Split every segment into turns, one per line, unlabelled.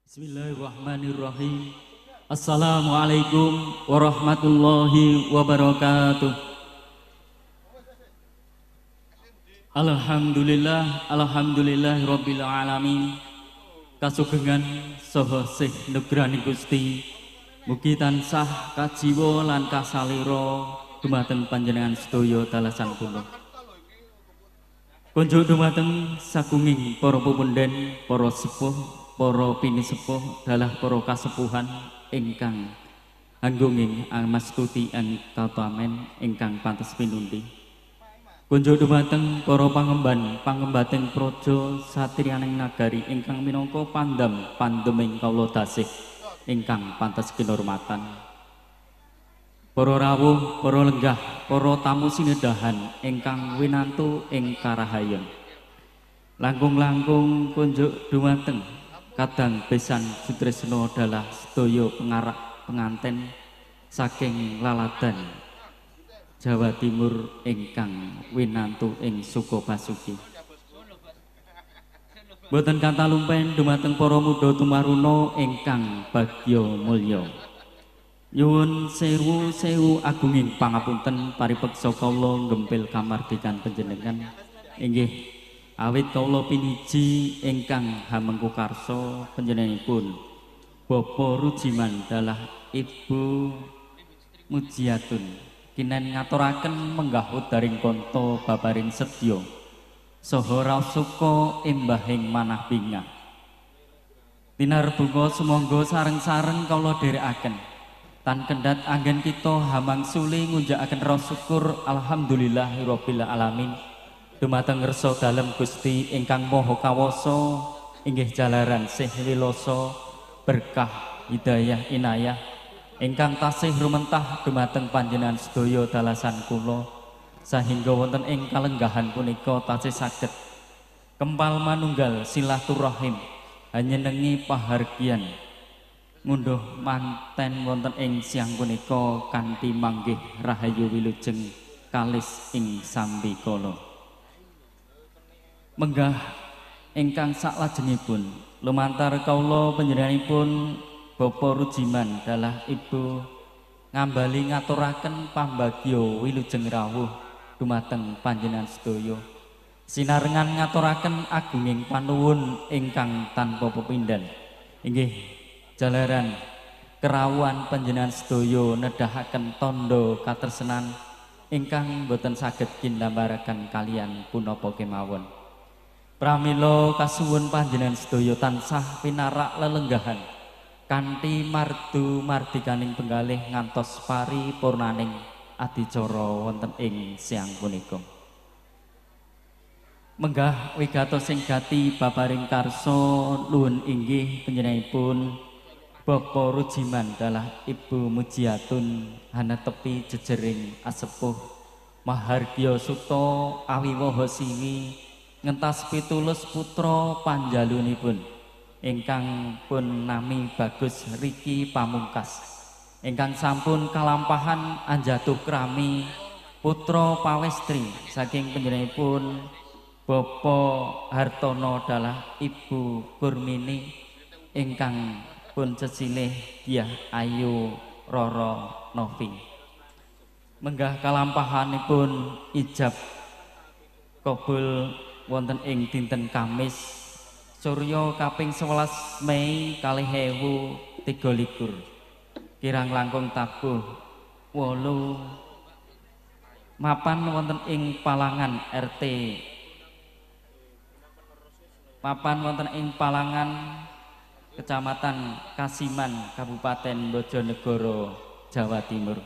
Bismillahirrahmanirrahim. Assalamualaikum warahmatullahi wabarakatuh. Alhamdulillah rabbil alamin. Kasugengan saha sih nugrani Gusti mugi tansah kajiwa lan kasalira dumateng panjenengan sedaya dalasan kula. Konjuk dumateng sagunging para pepundhen, para sepuh, para pinisepuh dalah para kasepuhan ingkang anggunging amastuti ang katamen ingkang pantes pinundi. Konjuk dumateng para pangembating praja satriyaning nagari ingkang minangka pandeming kawula tasih ingkang pantes kinurmatan. Para rawuh, para lenggah, para tamu sinedahan ingkang winantu ing karahayon. Langkung-langkung kunjuk dumateng kadang besan sutresna dalah sedaya pengarak penganten saking laladan Jawa Timur ingkang winantu ing Sukabasuki. Boten kata lumpen dumateng para muda tumaruna ingkang bagya mulya. Nyuwun sewu agunging pangapunten paripeksa kawula nggempil kamardikan panjenengan inggih awit kawula piniji ingkang hamengku karsa panjenenganipun Bapa Rujiman dalah Ibu Mujiatun kinen ngaturaken menggah udaring kanta babaring sedya saha rasuka embahing manah bingah tinarbunga sumangga sareng-sareng kawula dherekaken tan kendhat anggen kita hamang suli ngunjakaken rasa syukur alhamdulillahirabbil alamin dumateng ngersa dalem Gusti ingkang Maha Kawasa inggih jalaran sih wilasa berkah hidayah inayah ingkang tasih rumentah dumateng panjenengan sedaya dalasan kula sahingga wonten ing kalenggahan punika tasih saged kempal manunggal silaturahim hanyenengi pahargyan ngunduh manten wonten ing siang punika kanthi manggih rahayu wilujeng kalis ing sambikala. Menggah ingkang saklajengipun lumantar kawula panjenenganipun Bapa Rujiman dalah Ibu ngambali ngaturaken pambagya wilujeng rawuh dumateng panjenengan sedaya. Sinarengan ngaturaken agunging panuwun ingkang tanpa pepindhan. Inggih jalaran kerawuhan panjenengan sedaya nedahaken tandha katresnan ingkang boten saged kindambaraken kalian punapa kemawon. Pramila kasuwun panjenengan sedaya tansah pinarak lelenggahan kanthi mardu mardikaning penggalih ngantos paripurnaning adicara wonten ing siang punika. Menggah wigatos sing gati babaring karsa nuwun inggih panjenenganipun Bapa Rujiman dalah Ibu Mujiatun hanetepi jejering asepuh Mahardya Suta awiwaha siwi ngentas pitulus putra panjalunipun ingkang pun nami Bagus Riki Pamungkas ingkang sampun kalampahan anjatuh krami putra pawestri saking panjenenganipun Bapa Hartono dalah Ibu Kurmini ingkang pun cecilih Dyah Ayu Roro Novi. Menggah kalampahanipun ijab kabul wonten ing dinten Kamis Surya kaping 11 Mei 2023 kirang langkung tabuh 8 mapan wonten ing Palangan RT mapan wonten ing Palangan Kecamatan Kasiman, Kabupaten Bojonegoro, Jawa Timur.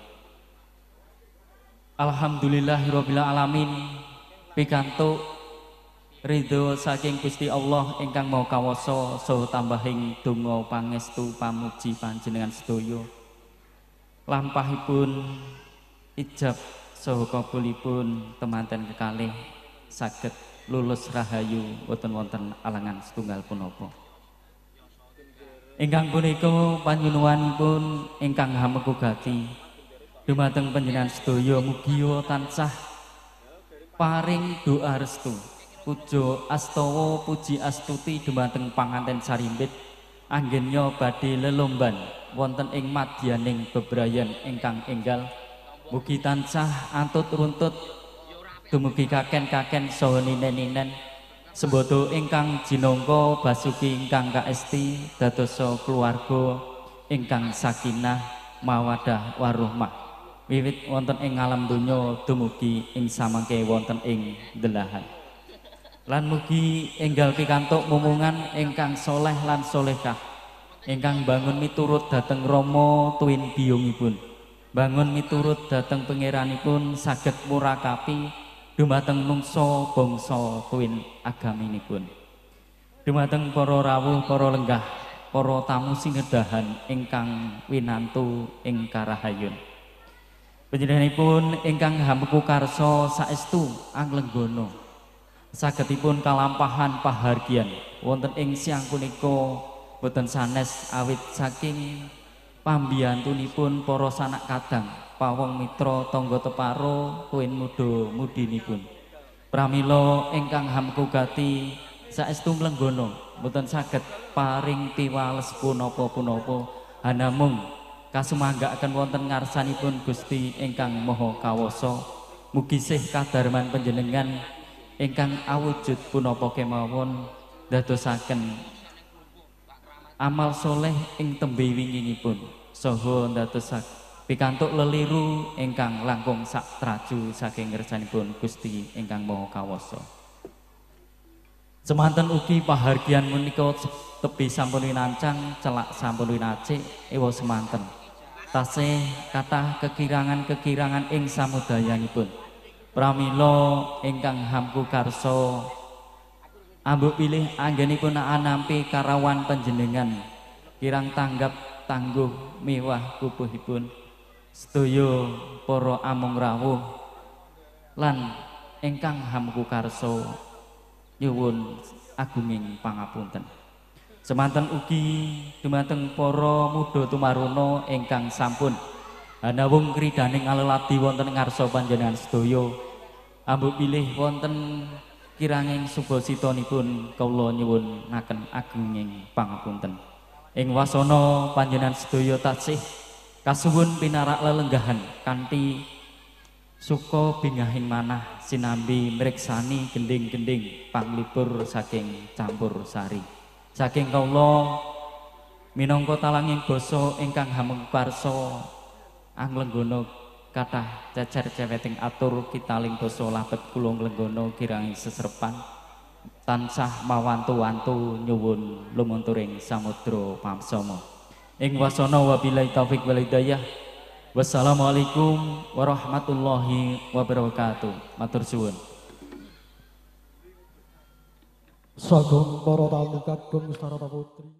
Alhamdulillahirabbil alamin pikantuk ridho saking Gusti Allah ingkang Maha Kawasa saha tambahing donga pangestu pamuji panjenengan sedaya. Lampahipun ijab saha kabulipun temanten kekalih saged lulus rahayu wonten alangan setunggal punapa. Ingkang punika panyunuwanipun ingkang hamengku gati dumateng panjenengan sedaya mugi tansah paring doa restu puja astawa puji astuti dumateng panganten sarimbit anggennya badhe lelomban wonten ing madyaning bebrayan ingkang enggal. Mugi tansah antut runtut dumugi kaken-kaken saha ninen-ninen sembodo ingkang jinangka basuki ingkang kaesti dadosa keluarga ingkang sakinah mawaddah warahmah wiwit wonten ing alam donya dumugi ing samangke wonten ing delahan. Lan mugi enggal pikantuk mumungan ingkang soleh lan solehah ingkang bangun miturut dhateng Rama tuwin biyungipun, bangun miturut dhateng pangeranipun saged murakapi dumateng mungsa bangsa tuwin agaminipun. Dumateng para rawuh, para lenggah, para tamu sinedahan ingkang winantu ing karahayun. Panjenenganipun ingkang hameku karsa saestu anglenggana sagedipun kalampahan pahargyan wonten ing siang punika boten sanes awit saking pambiyantunipun para sanak kadang pawong mitra tangga teparo tuwin mudha-mudinipun. Pramila ingkang hamku gati saestu mlenggana boten saged paring piwales punapa-punapa hanamung kasumanggaaken wonten ngarsanipun Gusti ingkang Maha Kawasa. Mugi sih kadarman panjenengan ingkang awujud punapa kemawon dadosaken amal soleh ing tembe winginipun saha ndadosaken pikantuk leliru ingkang langkung sak traju saking ngersanipun Gusti ingkang Maha Kawasa. Semanten ugi pahargyan menika tebi sampun winancang, celak sampun winacik ewa semanten. Tasih kathah kekirangan-kekirangan ing samudayanipun. Pramila ingkang hamku karsa ambuk pilih anggenipun anampi karawan panjenengan kirang tanggap tangguh miwah pupuhipun sedaya para amung rawuh lan ingkang hamku karsa nyuwun agunging pangapunten. Semanten ugi dumateng para muda tumaruna ingkang sampun hanawung kridaning aleladi wonten ngarsa panjenengan sedaya ambuk pilih wonten kiranging subasitanipun kawula nyuwunaken agunging pangapunten. Ing wasana panjenengan sedaya taksih kasuwun pinarak lelenggahan kanthi suka bingahing manah sinambi mriksani gending-gending panglipur saking campur sari. Saking kawula minangka talanging basa ingkang hamengkarsa anglenggana kathah cecer ceweting atur kitaling basa labet kula nglenggana kirang sesrepan tansah mawantu-wantu nyuwun lumunturing samudra pamsama. Ing wasana wabillahi taufik wal hidayah. Wassalamualaikum warahmatullahi wabarakatuh. Matur suwun.
Sagung para tamu kagem Sarata Putri.